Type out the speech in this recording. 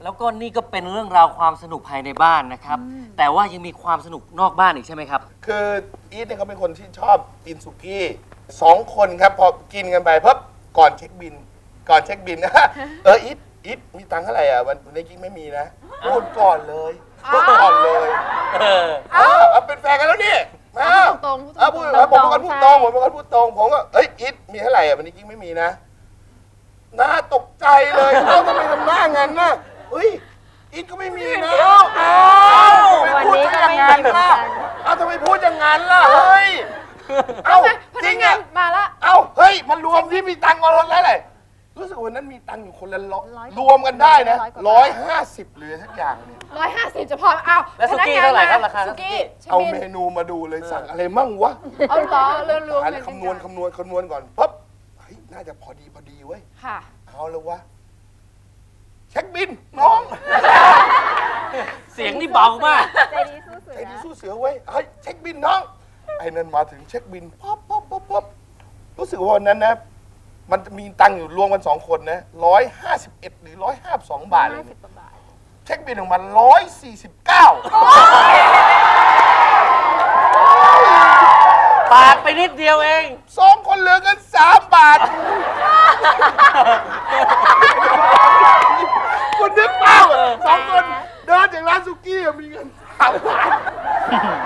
แล้วก็นี่ก็เป็นเรื่องราวความสนุกภายในบ้านนะครับแต่ว่ายังมีความสนุกนอกบ้านอีกใช่ไหมครับคืออีทเนี่ยเขาเป็นคนที่ชอบกินสุกี้2 คนครับพอกินกันไปปุ๊บก่อนเช็คบินนะอีทมีตังค์เท่าไหร่อ่ะวันนี้กิ๊กไม่มีนะพูดก่อนเลยพูดก่อนเลยเป็นแฟนกันแล้วนี่ตรงพูดผมเป็นคนพูดตรงผมก็อีทมีเท่าไหร่อ่ะวันนี้กิ๊กไม่มีนะน่าตกใจเลยทำไมทำหน้างั้นนะอีทก็ไม่มีนะวันนี้ก็ไม่มีเหมือนกันทำไมพูดอย่างนั้นล่ะเฮ้ยจริงอ่ะมาละมันรวมที่มีตังค์กันแล้วแหละรู้สึกวันนั้นมีตังค์อยู่คนละรวมกันได้นะ150หรือสักอย่างเนี่ย 150จะพอแล้วสุกี้เท่าไหร่ครับราคาสุกี้เอาเมนูมาดูเลยสั่งอะไรมั่งวะเอาต่อเรื่องรวมคำนวณก่อนปั๊บน่าจะพอดีเว้ยค่ะเอาแล้ววะเช็คบินน้องเสียงนี่เบามากใจดีสู้เสือเว้ยเช็คบินน้องไอ้นั่นมาถึงเช็คบินป๊อปรู้สึกว่าวันนั้นนะมันมีตังค์อยู่รวมกัน2 คนนะ151หรือ152 บาทเลยเช็คบินของมัน149 ปาดไปนิดเดียวเอง 2 คนเหลือกัน3 บาทคุณนึกเปล่า2 คนเดินจากร้านสุกี้มีเงิน3 บาท